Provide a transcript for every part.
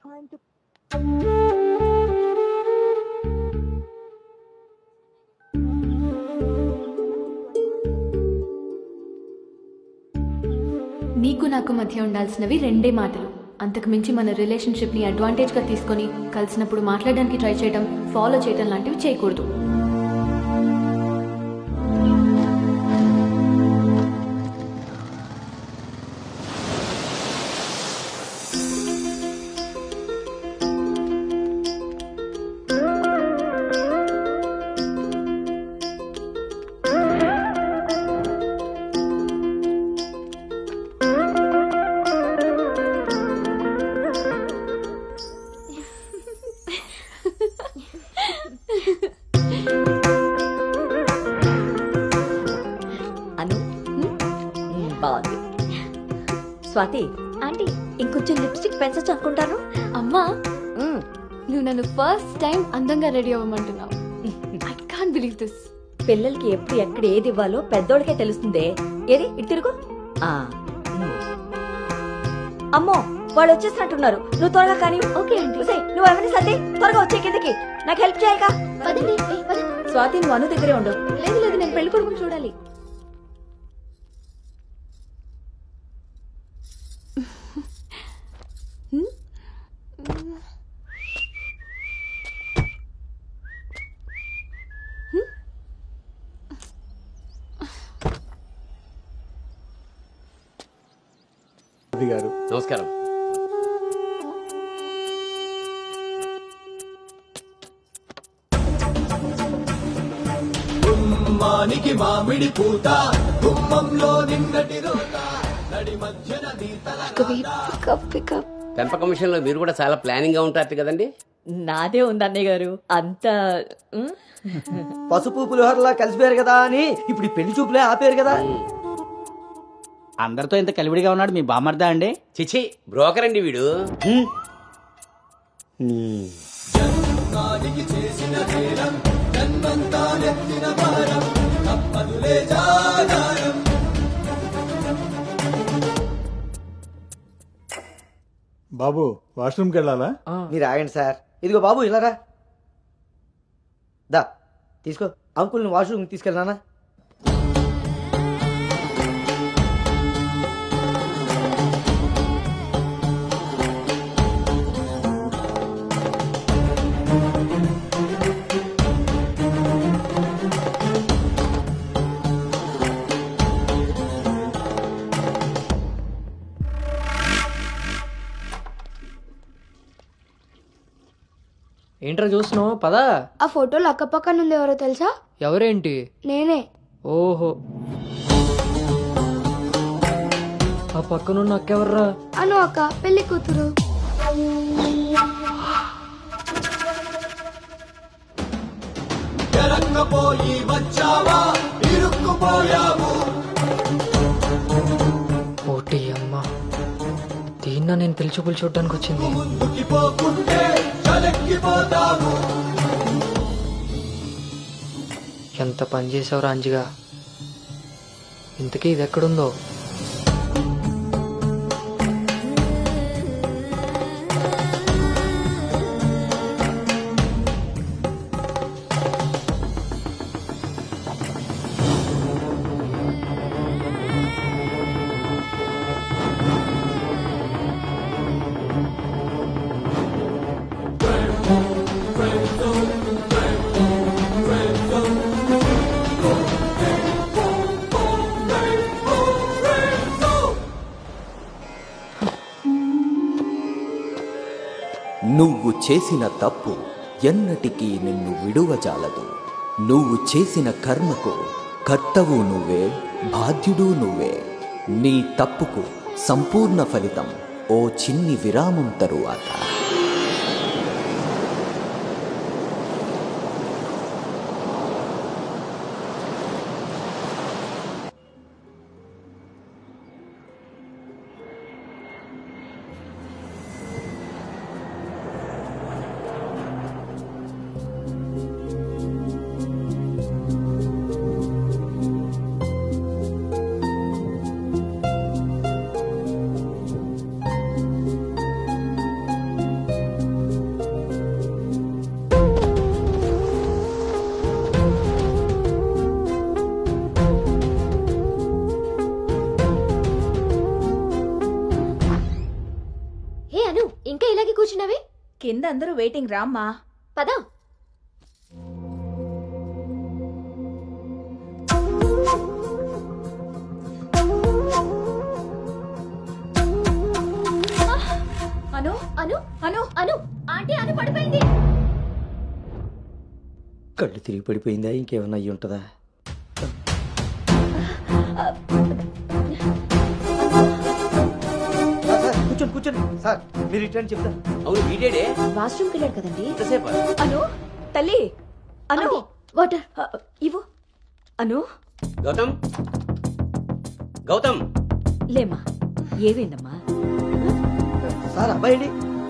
trying to. నీకు నాకు మధ్య ఉండాల్సినవి రెండే మాటలు. అంతకు మించి మన రిలేషన్షిప్ని అడ్వాంటేజ్గా తీసుకొని కలిసినప్పుడు మాట్లాడడానికి ట్రై చేయడం, ఫాలో చేయడం లాంటివి చేయకూడదు. బాగుంది. స్వాతి ఆంటీ, ఇంకొంచెం లిప్స్టిక్ పెంచచ్చు అనుకుంటాను. అమ్మా, నువ్వు నన్ను ఫస్ట్ టైం అందంగా రెడీ అవ్వమంటున్నావు. I can't believe this. పిల్లలకి ఎప్పుడు ఎక్కడ ఏది ఇవ్వాలో పెద్దోళ్ళకే తెలుస్తుందే. ఏది ఇటు తిరుగు. అమ్మో, వాళ్ళు వచ్చేసినట్టున్నారు. నువ్వు త్వరగా కానీ. Okay aunty. నువ్వు ఎవరిని సర్ది త్వరగా వచ్చే కిందకి. నాకు హెల్ప్ చేయాలిగా. పదండి. స్వాతి, నువ్వు అను దగ్గరే ఉండు. లేదు లేదు, నేను పెళ్లి కొడుకుని చూడాలి. గారు నమస్కారం. గుమ్మానికి మామిడి పూత గుమ్మంలో నిన్నటి రోత నడి మధ్యన పెంపకం విషయంలో మీరు కూడా చాలా ప్లానింగ్ గా ఉంటారు కదండి. నాదే ఉంది అన్నయ్య గారు. అంత పసుపు పులిహోరలా కలిసిపోయారు కదా అని ఇప్పుడు ఈ పెళ్లి చూపులే ఆపేరు కదా. అందరితో ఇంత కలివిడిగా ఉన్నాడు మీ బామర్దా అండి? చిచి, బ్రోకర్ అండి వీడు. జన్మానికి చేసిన నేరం జన్మంతా నెత్తిన భారం తప్పదులే జాగారం. బాబు వాష్రూమ్కి వెళ్ళాలా? మీరు ఆగండి సార్. ఇదిగో బాబు, ఇలారా. దా తీసుకో. అంకుల్ని వాష్రూమ్ తీసుకెళ్ళానా? ఏంట్రా చూస్తున్నావు? పదా. ఆ ఫోటోలు అక్కపక్కన ఉంది. ఎవరో తెలుసా? ఎవరేంటి? నేనే. ఓహో, ఆ పక్కనున్న అక్కెవర్రా? అను అక్క, పెళ్లి కూతురు. ఎరక్కపోయి వచ్చావా ఇరుక్కుపోయావు. ఓటి అమ్మా, దీన్నా నేను పెళ్లి చూపులు చూడడానికి వచ్చింది. ముందుకి పోకుంటే చలెక్కిపోతావు. ఎంత పని చేసావురా అంజిగా. ఇంతకీ ఇది ఎక్కడుందో? నువ్వు చేసిన తప్పు ఎన్నటికీ నిన్ను విడువజాలదు. నువ్వు చేసిన కర్మకు కర్తవు నువ్వే, బాధ్యుడు నువ్వే. నీ తప్పుకు సంపూర్ణ ఫలితం ఓ చిన్ని విరామం తరువాత. కూర్చున్నవి? కింద అందరూ వెయిటింగ్ రామ్మా. పదా. అను అను అను అను ఆంటీ అను పడిపోయింది. కళ్ళు తిరిగి పడిపోయిందా? ఇంకేమన్నా అయ్యి ఉంటుందా? కూర్చోండి కూర్చోండి సార్, మీరు రిటర్న్ చెప్తారు. అవును వీడేడే వాష్రూమ్కి వెళ్ళాడు కదండి. ఎంతసేపు అను తల్లి అను వాటర్. ఇవ్వు. అను గౌతమ్ గౌతమ్ లేమ్మా. ఏమైందమ్మా? సార్ అబ్బాయి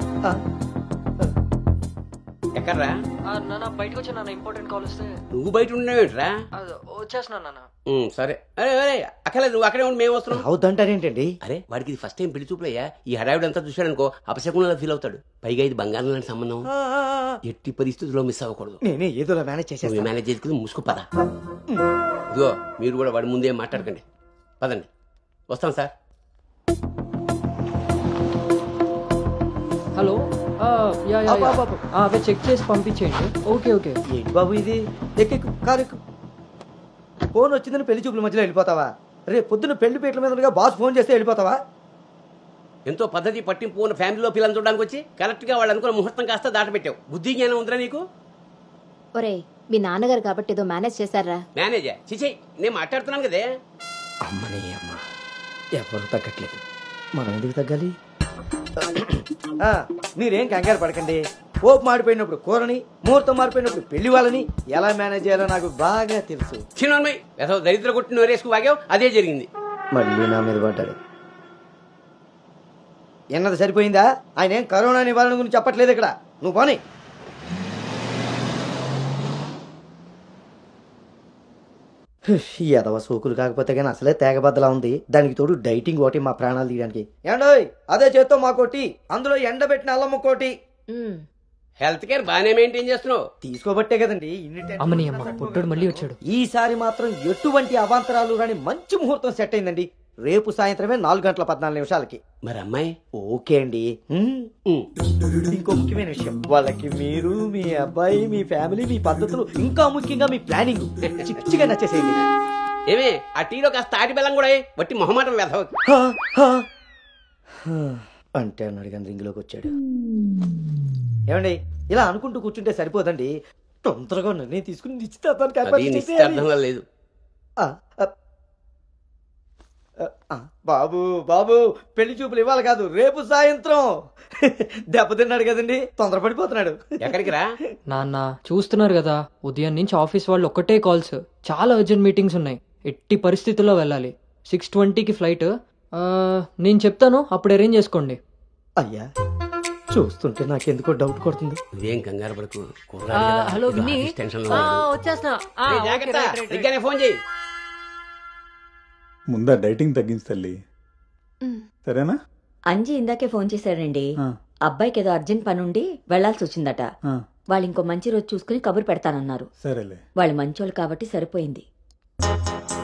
ఎక్కడ్రా? నాన్న బయటకు వచ్చా నాన్న, ఇంపార్టెంట్ కాల్ వస్తే. నువ్వు బయట ఉండేవేంట్రా? వచ్చేస్తున్నా నాన్న. సరే. అరే అరే అక్కర్లేదు, నువ్వు అక్కడే ఉండి మేము వస్తున్నాం. అవుతుంటారేంటండి? అరే వాడికి ఇది ఫస్ట్ టైం పెళ్లి చూపులయ్యా. ఈ హడావిడి అంతా చూశాడనుకో అపశకునంలా ఫీల్ అవుతాడు. పైగా ఇది బంగారం లాంటి సంబంధం, ఎట్టి పరిస్థితుల్లో మిస్ అవ్వకూడదు. నేనే ఏదోలా మేనేజ్ నువ్వు చేసేస్తాను. మేనేజ్ చేసుకుని ముసుకు పద. ఇదిగో మీరు కూడా వాడి ముందే మాట్లాడకండి. పదండి, వస్తాం సార్. హలో, అవే చెక్ చేసి పంపించేయండి. Okay okay. ఏంటి బాబు ఇది? ఎక్కెక్కు, కారు ఎక్కు. ఫోన్ వచ్చిందని పెళ్లి చూపుల మధ్యలో వెళ్ళిపోతావా? రేపు పొద్దున్న పెళ్లి పీటల మీద ఉండగా బాస్ ఫోన్ చేస్తే వెళ్ళిపోతావా? ఎంతో పద్ధతి పట్టింపు ఉన్న ఫ్యామిలీలో పిల్లలు చూడడానికి వచ్చి కరెక్ట్ గా వాళ్ళు అనుకున్న ముహూర్తం కాస్త దాటపెట్టావు. బుద్ధి జ్ఞానం ఉందిరా నీకు? ఒరే మీ నాన్నగారు కాబట్టి ఏదో మేనేజ్ చేశారా? మేనేజా? చిచే, నేను మాట్లాడుతున్నాను కదే. అమ్మని అమ్మ, ఎవరు తగ్గట్లేదు, మనం ఎందుకు తగ్గాలి? మీరేం కంగారు పడకండి. పోపు మాడిపోయినప్పుడు కూరని, ముహూర్తం మారిపోయినప్పుడు పెళ్లి వాళ్ళని ఎలా మేనేజ్ చేయాలో నాకు బాగా తెలుసు. చిన్నమ్మాయి ఏదో దరిద్ర కొట్టి నోరేసుకు వాగావు, అదే జరిగింది. మళ్ళీ నా మీద పడ్డాడు. ఎన్నది సరిపోయిందా? ఆయన ఏం కరోనా నివారణ గురించి చెప్పట్లేదు ఇక్కడ. నువ్వు పోనీ. ఈ ఎదవ సోకులు కాకపోతే కానీ అసలే తేగబద్దలా ఉంది. దానికి తోడు డైటింగ్ ఒకటి మా ప్రాణాలు తీయడానికి. ఏండోయ్ అదే చేత్తో మాకోటి, అందులో ఎండబెట్టిన అల్లమ్మ కోటి. హెల్త్ కేర్ బాగానే మెయింటైన్ చేస్తున్నావు. తీసుకోబట్టే కదండి ఇన్ని అమ్మని అమ్మ, పుట్టడు మళ్ళీ వచ్చాడు. ఈసారి మాత్రం ఎటువంటి అవాంతరాలు రాని మంచి ముహూర్తం సెట్ అయిందండి. రేపు సాయంత్రమే 4:14 మరి అమ్మాయి? ఓకే అండి. ఇంకో ముఖ్యమైన విషయం, వాళ్ళకి మీరు, మీ అబ్బాయి, మీ ఫ్యామిలీ, మీ పద్ధతులు, ఇంకా ముఖ్యంగా మీ ప్లానింగ్ చిచ్చిగా నచ్చేసేయండి. ఏమే ఆ టీలో కాస్త తాటి బెల్లం కూడా బట్టి మొహమాటం వెధవ. అంటే అన్నాడు కానీ రింగులోకి వచ్చాడు. ఏమండి ఇలా అనుకుంటూ కూర్చుంటే సరిపోదండి. తొందరగా నిర్ణయం తీసుకుని నిశ్చితార్థంగా లేదు. బాబు బాబు పెళ్లి చూపులు ఇవ్వాలి కాదు, రేపు సాయంత్రం. దెబ్బతిన్నాడు కదండి, తొందరపడిపోతున్నాడు. ఎక్కడికి రా నాన్న, చూస్తున్నారు కదా ఉదయం నుంచి ఆఫీస్ వాళ్ళు ఒక్కటే కాల్స్, చాలా అర్జెంట్ మీటింగ్స్ ఉన్నాయి. ఎట్టి పరిస్థితుల్లో వెళ్ళాలి. 6:20కి ఫ్లైట్. నేను చెప్తాను, అప్పుడు అరేంజ్ చేసుకోండి. అయ్యా చూస్తుంటే నాకెందుకో డౌట్ కొడుతుంది. నువ్వేం కంగారు పడకు. హలో విన్నీ, వచ్చేస్తున్నా. ఫోన్ చేయి. ముందా డైటింగ్ తగ్గించి తల్లి, సరేనా? అంజీ ఇందాకే ఫోన్ చేశాడండి. అబ్బాయికి ఏదో అర్జెంట్ పని ఉండి వెళ్లాల్సి వచ్చిందట. వాళ్ళు ఇంకో మంచి రోజు చూసుకుని కబురు పెడతానన్నారు. సరేలే, వాళ్ళు మంచోళ్ళు కాబట్టి సరిపోయింది.